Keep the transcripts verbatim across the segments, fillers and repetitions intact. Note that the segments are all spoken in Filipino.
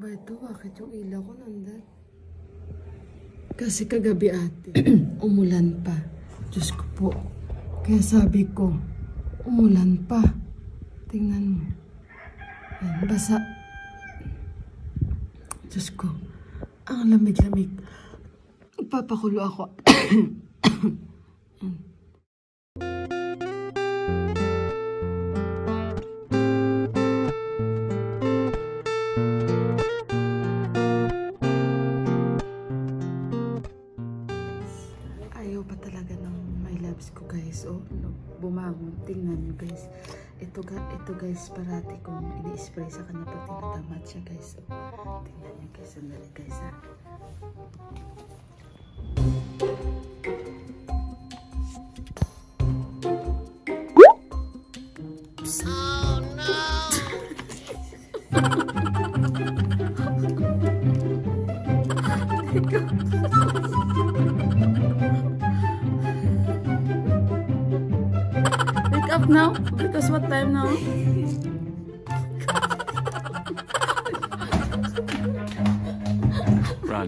ba ito? Bakit yung ilaw ko nandun? Kasi kagabi ate, umulan pa. Diyos ko po. Kaya sabi ko, umulan pa. Tingnan mo. Ayan, basa. Diyos ko. Ang lamig-lamig. Papakulo ako. Ayan. Ko guys, oh, bumangon. Tingnan nyo guys. Ito, ito guys, parati kong ini-spray sa kanya pag tinatamad siya guys. Oh, tingnan nyo guys. Sandali guys ha. Oh no! Up now? Because what time now? Run.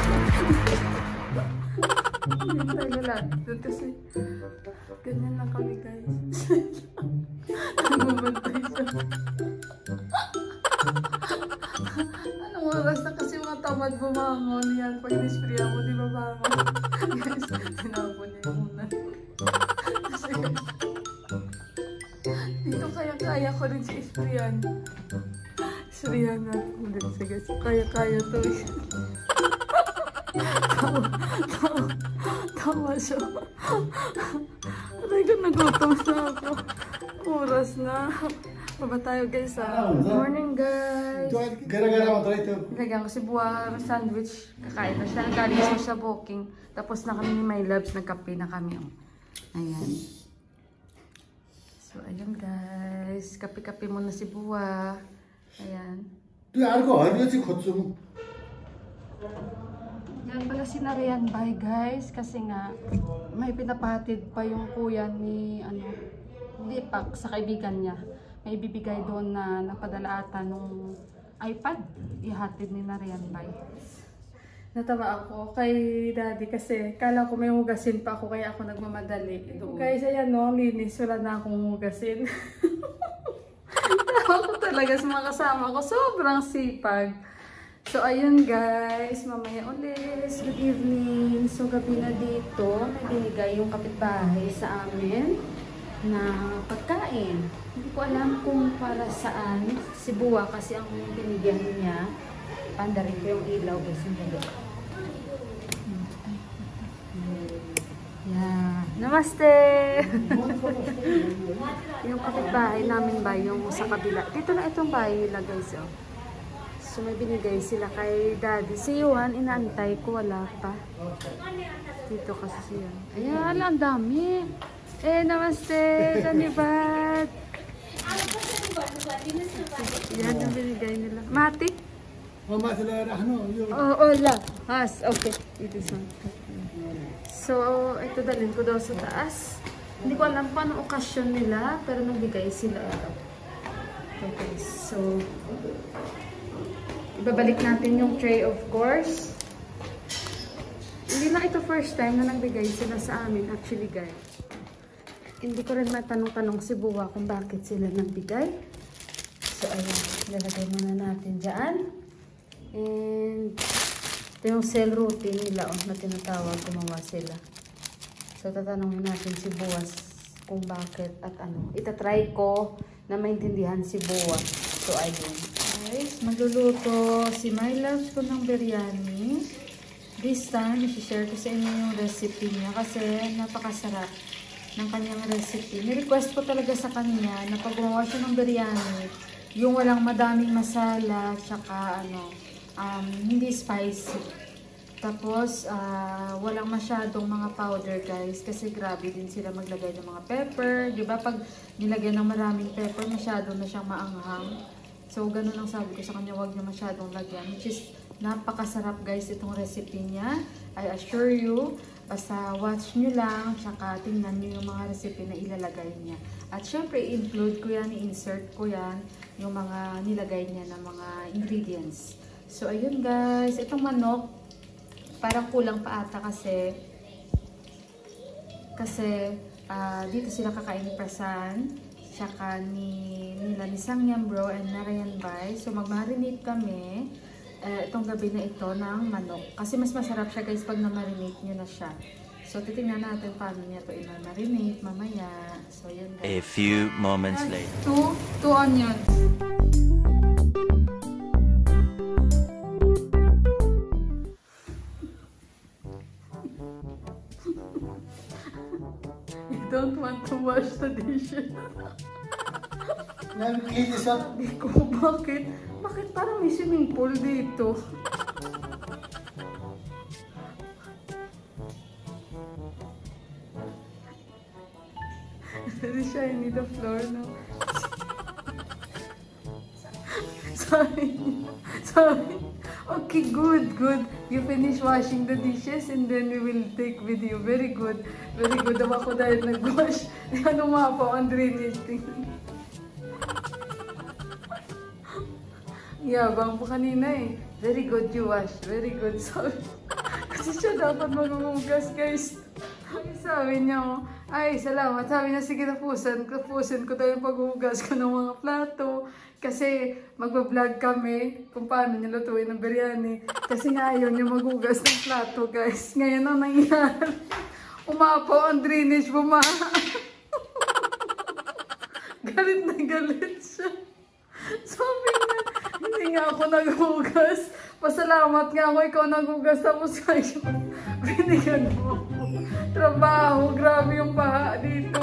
Doon kasi ganyan lang kami guys. Nagbabantay siya. Anong oras na kasi mga tamad bumangon yan. Pag nispriya mo, di ba bangon? Guys, tinapon niya yung unan. Kasi dito kaya-kaya ko rin si Isprian. Isprian na. Hindi, sige. Kaya-kaya to. Tawa. Tawa. Tawa siya. Aray ko, nagutom na ako. Oras na. Baba tayo guys ha. Good morning guys. Gara-gara mo tayo. Lagyan ko si Buwar sandwich. Kakain na siya. Galing siya sa booking. Tapos na kami ni My Loves. Nagkape na kami. Ayan. So, ayan guys. Kape-kape muna si Buwa. Ayan. Yan pala si Narayan Bay guys. Kasi nga, may pinapatid pa yung kuya ni, ano, Deepak sa kaibigan niya. May ibibigay doon na napadala ata nung iPad. Ihatid ni Narayan Bay. Natawa ako kay daddy kasi kala ko may hugasin pa ako kaya ako nagmamadali. Doon. Guys, ayan no, linis. Wala na akong hugasin. Tawa ko talaga sa mga kasama ko. Sobrang sipag. So, ayun guys. Mamaya ulit. Good evening. So, gabi na dito. May binigay yung kapitbahay sa amin na pagkain. Hindi ko alam kung para saan. Si Buwa kasi ang binigyan niya. Pandarin ko yung ilaw guys. Yung gabi. Yeah. Namaste! Yung kapitbahay namin ba, yung sa kabila. Dito na itong bahay nila guys. Oh. So may binigay sila kay daddy. Si Yuan, inaantay ko, wala pa. Dito kasi siya. Ayan, ang dami. Eh, namaste! Sanibad! Yan yung binigay nila. Mati? Mama, sila ano? Oh, hola. Has, okay. It is one. So, ito dalhin ko daw sa taas. Hindi ko alam pa anong okasyon nila, pero nagbigay sila ito. Okay, so, ibabalik natin yung tray of course. Hindi na ito first time na nagbigay sila sa amin, actually guys. Hindi ko rin matanong-tanong si Buwa kung bakit sila nagbigay. So, ayan, lalagay muna natin dyan. And ito yung cell routine nila oh, na tinatawag, gumawa sila. So, tatanungin natin si Buwas kung bakit at ano. Itatry ko na maintindihan si Buwa. So, ayun. Guys, magluluto si My Loves ko ng biryani. This time, i-share ko sa inyo yung recipe niya kasi napakasarap ng kanyang recipe. Ni-request ko talaga sa kanya na pag gumawa siya ng biryani, yung walang madaming masala, tsaka ano, Um, hindi spicy. Tapos, uh, walang masyadong mga powder guys. Kasi grabe din sila maglagay ng mga pepper. Diba? Pag nilagay ng maraming pepper, masyado na siyang maanghang. So, ganun ang sabi ko sa kanya, huwag niya masyadong lagyan. Which is, napakasarap guys itong recipe niya. I assure you, basta watch nyo lang, tsaka tingnan nyo yung mga recipe na ilalagay niya. At syempre, i-include ko yan, i-insert ko yan, yung mga nilagay niya na mga ingredients. So, ayun guys. Itong manok, parang kulang pa ata kasi kasi uh, dito sila kakain ni Prasan, tsaka ni nila ni Sangyam Bro and Narayan Bay. So, mag-marinate kami uh, itong gabi na ito ng manok. Kasi mas masarap siya guys pag na-marinate nyo na siya. So, titingnan natin paano niya ito i-marinate mamaya. So, yun guys. A few moments later. Two, two onions. You don't want to wash the dishes. Clean this up. Hindi ko, bakit? Bakit parang may swimming pool dito? Very shiny the floor, no? Sorry. Sorry. Okay, good, good. You finish washing the dishes and then we will take video. Very good. Very good. Daw ako dahil nag-wash. Ano nga po ang drainage thing. Yabang po kanina eh. Very good you wash. Very good. Sorry. Kasi siya dapat maghuhugas, guys. Sabi niya, oh, ay, salamat. Sabi niya, sige, tapusan. Tapusan ko tayo paghuhugas ko ng mga plato. Kasi magbablog kami kung paano niya lutuin ng biryani. Kasi nga ayaw niya maghugas ng plato, guys. Ngayon ang nangyari. Umapaw ang drainage, bumaha. Galit na galit siya. Sabi niya, hindi nga ako naghugas. Pasalamat nga ako, ikaw naghugas. Tapos kayo, binigyan mo. Trabaho, grabe yung baha dito.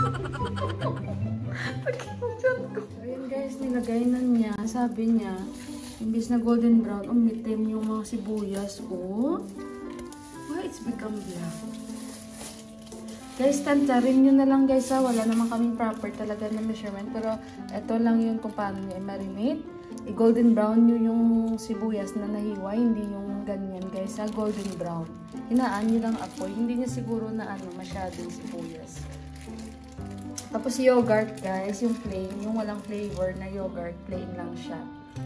Ayan guys, nilagay na niya. Sabi niya, imbis na golden brown, umitim yung mga sibuyas. Oh, why it's become black? Guys, tantsarin nyo na lang guys ha. Wala naman kaming proper talaga na measurement. Pero ito lang yun kung paano nyo i-marinate. I-golden brown nyo yung sibuyas na nahiwa. Hindi yung ganyan guys ha. Golden brown. Hinaan nyo lang apoy. Hindi niya siguro na ano masyadong sibuyas. Tapos yogurt guys. Yung plain. Yung walang flavor na yogurt. Plain lang siya.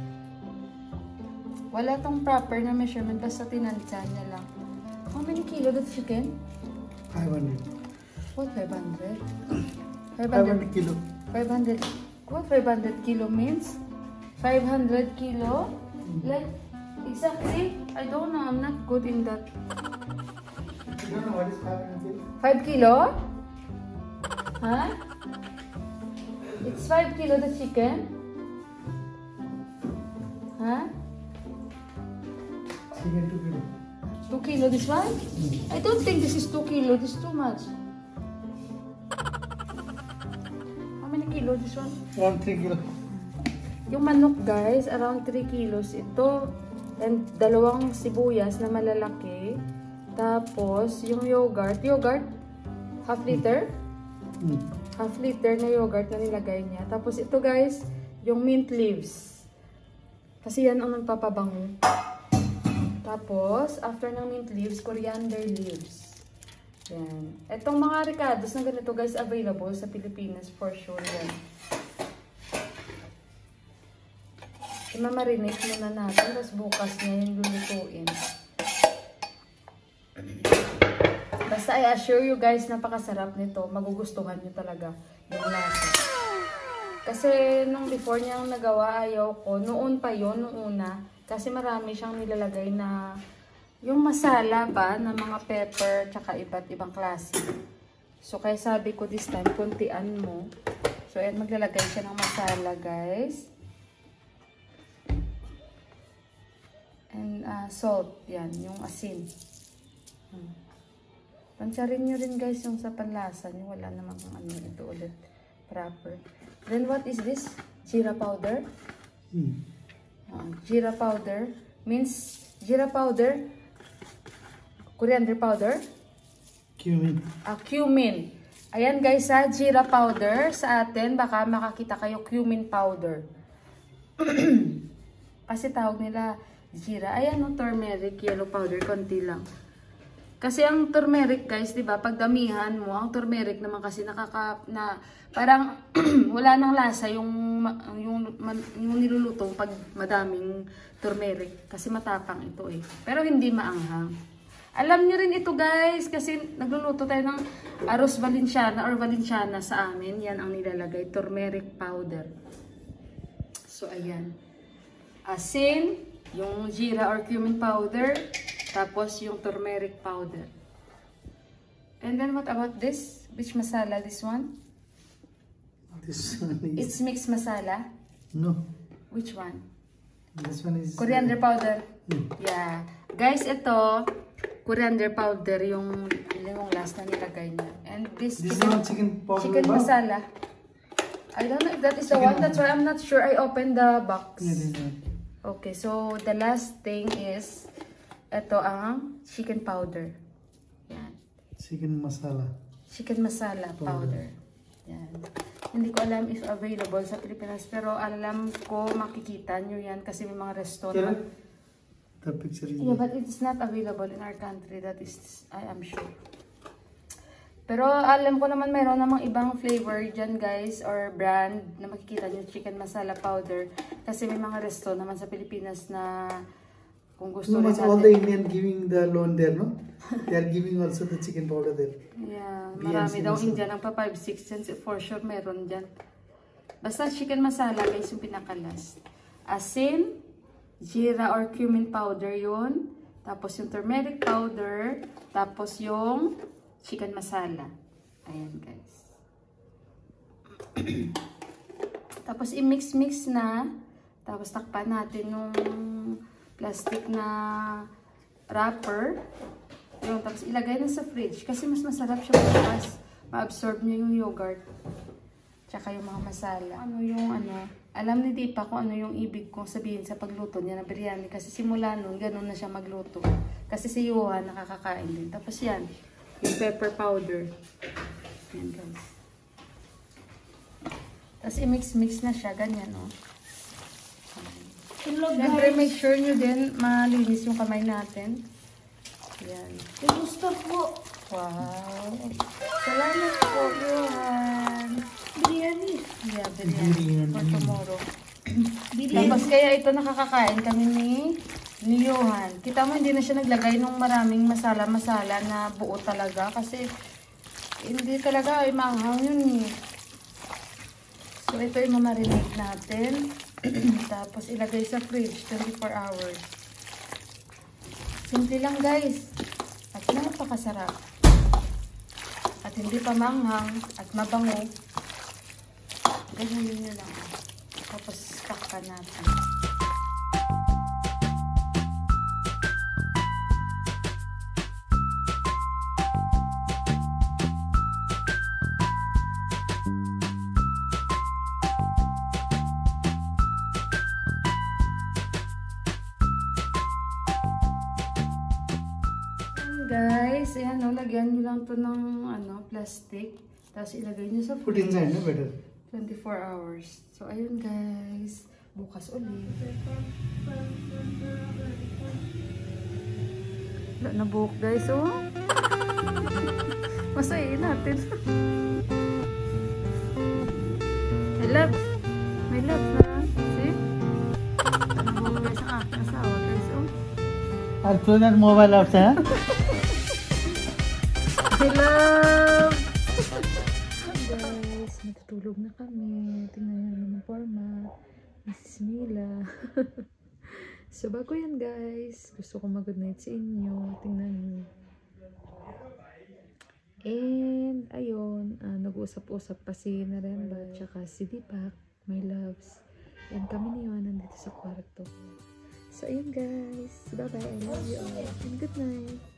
Wala tong proper na measurement. Basta tinansya niya lang. How many kilo that chicken? five hundred. What, five hundred? five hundred kilo. five hundred. What five hundred kilo means? five hundred kilo? Like, exactly? I don't know. I'm not good in that. You don't know what is five hundred kilo? five kilo? Huh? It's five kilo the chicken? Huh? Chicken two kilo. two kilo this one? Mm. I don't think this is two kilo. This is too much. How many kilo this one? Around three kilo. Yung manok guys, around three kilos ito. And dalawang sibuyas na malalaki. Tapos, yung yogurt. Yogurt? Half liter? Mm. Half liter na yogurt na nilagay niya. Tapos ito guys, yung mint leaves. Kasi yan ang nagpapabango. Tapos, after ng mint leaves, coriander leaves. Yan. Itong mga ricados na ganito guys, available sa Pilipinas for sure yan. Imamarinate muna natin, tapos bukas niya yung lulutuin. Basta I assure you guys, napakasarap nito. Magugustuhan nyo talaga yung lasa. Kasi nung before niyang nagawa, ayaw ko. Noon pa yon noong una. Kasi marami siyang nilalagay na yung masala ba na mga pepper tsaka iba't ibang klase. So kaya sabi ko this time, kuntian mo. So ayan, maglalagay siya ng masala guys. And uh, salt, yan, yung asin. Hmm. Pansyarin nyo rin guys yung sa panlasa nyo. Wala namang ano ito ulit proper. Then what is this? Jeera powder? Hmm. Uh, jeera powder means jeera powder, coriander powder, Cumin. uh, cumin. Ayan guys ha, jeera powder sa atin, baka makakita kayo cumin powder. Kasi tawag nila jeera. Ayan o, turmeric, yellow powder, konti lang. Kasi ang turmeric guys, 'di ba? Pag damihan mo, ang turmeric naman kasi nakaka na parang wala nang lasa yung yung yung niluluto pag madaming turmeric kasi matapang ito eh. Pero hindi maanghang. Alam niyo rin ito guys kasi nagluluto tayo ng arroz valenciana or valenciana sa amin. Yan ang nilalagay, turmeric powder. So ayan. Asin, yung jeera or cumin powder, tapos yung turmeric powder. And then what about this? Which masala? This one? This one is... It's mixed masala? No. Which one? This one is... Coriander powder? Hmm. Yeah. Guys, ito, coriander powder yung, yung last na nilagay niya. And this, This chicken, is not chicken powder. chicken masala. I don't know if that is the one. That's why I'm not sure. I opened the box. Yeah, this one. Okay, so the last thing is ito ang chicken powder. Yan. Chicken masala. Chicken masala powder. Yan. Hindi ko alam if available sa Pilipinas pero alam ko makikita nyo yan kasi may mga restaurant. Yeah. The picture is Yeah, there. but it's not available in our country. That is, I am sure. Pero alam ko naman mayroon namang ibang flavor dyan guys or brand na makikita nyo chicken masala powder kasi may mga resto naman sa Pilipinas na kung gusto No, rin much natin. all the Indian giving the loan there, no? They are giving also the chicken powder there. Yeah, B N C marami daw masala. Indian ang pa five six cents for sure meron dyan. Basta chicken masala guys yung pinakalas. Asin, jeera or cumin powder yun. Tapos yung turmeric powder. Tapos yung chicken masala. Ayan guys. Tapos i-mix-mix na. Tapos takpan natin nung plastic na wrapper. Yun, tapos ilagay na sa fridge. Kasi mas masarap siya bukas. Ma-absorb niya yung yogurt. Tsaka yung mga masala. Ano yung ano. Alam ni Deepa kung ano yung ibig kong sabihin sa pagluto niya ng biryani. Kasi simula nun, ganun na siya magluto. Kasi si Johan nakakakain din. Tapos yan. Yung pepper powder. Yan guys. Tapos i-mix-mix na siya. Ganyan o. Oh. Siyempre make sure nyo din malinis yung kamay natin. Yan. Gusto po. Wow. Salamat po, Johan. Biryani. Yeah, biryani. For tomorrow. Biryani. Tapos kaya ito nakakakain kami ni ni Johan. Kita mo hindi na siya naglagay ng maraming masala-masala na buo talaga kasi hindi talaga ay manghang yun eh. So ito yung mamarinate natin. Tapos ilagay sa fridge twenty-four hours. Simple lang guys. At napakasarap. At hindi pa manghang at mabango. Ganyan nyo lang. Tapos takpan natin. Guys, ayan o, lagyan nyo lang to ng ano, plastic. Tapos ilagay nyo sa Put inside, no? Better. twenty-four hours. So, ayun guys. Bukas ulit. Wala na buhok guys, oh. Masayin natin. May love. May love na. See? Wala na buhok guys ang aking asawa guys, oh. I'll throw that mobile outside, huh? I love! Guys, matutulog na kami. Tingnan nyo naman ang format. Missus Mila. So, bago yan guys. Gusto ko mag-good night sa inyo. Tingnan nyo. And, ayun. Uh, nag-usap-usap pa si Naremba. Tsaka si Deepak. My loves. And kami ni Yohan nandito sa kwarto. So, ayun guys. Bye-bye. I love you all. And good night.